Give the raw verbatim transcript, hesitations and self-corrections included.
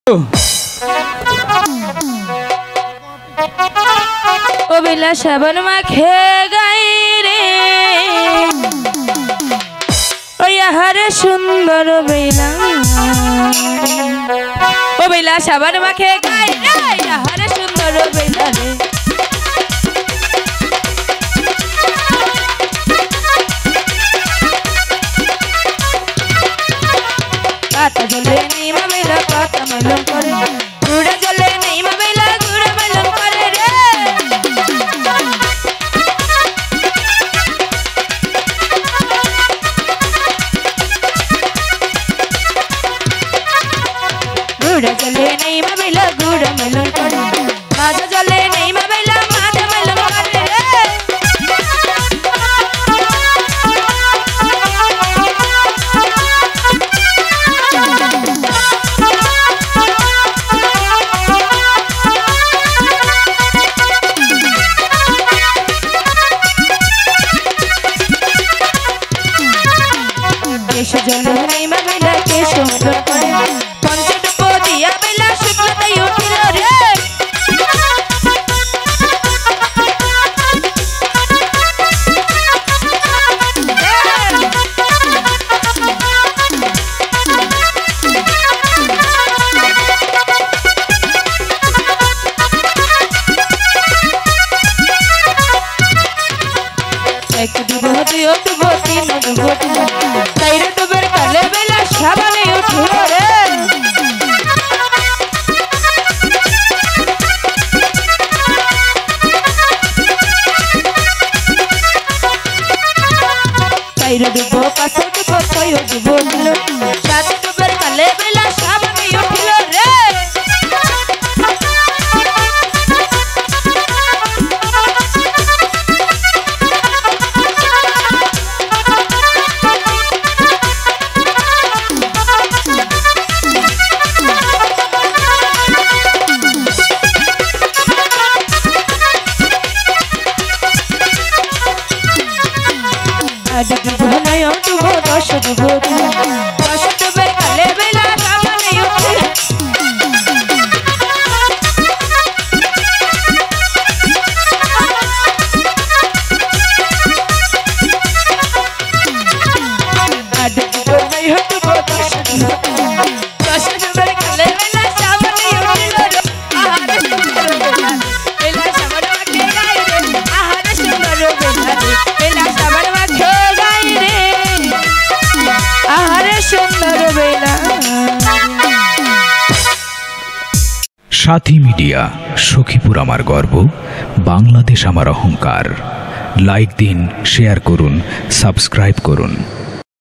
ओ बेला साबन माखे गाई रे ओ यारे सुंदर बेला ओ बेला साबन माखे गाई रे यारे सुंदर बेला रे काटा जले नहीं बेला काटा मलम करे गुड़ा जले नहीं बेला गुड़ा मलम करे रे गुड़ा जले नहीं बेला गुड़ा मलम करे माजा जले नहीं बेला माजा मलम करे रे केश जले नहीं बेला केश मलम करे पंचटपो दिया बेला शुक्लता उठिल रे एक दुबो दियो दुबो तीन दुबो चार दुबर काले बेला साबने उठिल रे चार दुबो पाँच दुबो छय दुबो सात दुबर काले बेला साबने उठिल रे दुबो नय दुबो दस दुबो दस दुबर काले बेला साबने उठिल दुबो नय दुबो दस दस दुबर काले बेला साबने उठिल रे आहारे सुंदर बेला बेला साबन माखे गाई रे आहारे सुंदर बेला बेला साबन माखे साथी मीडिया सखीपुर आमार गर्व बांग्लादेश आमार अहंकार। लाइक दिन शेयर करुन साबस्क्राइब करुन।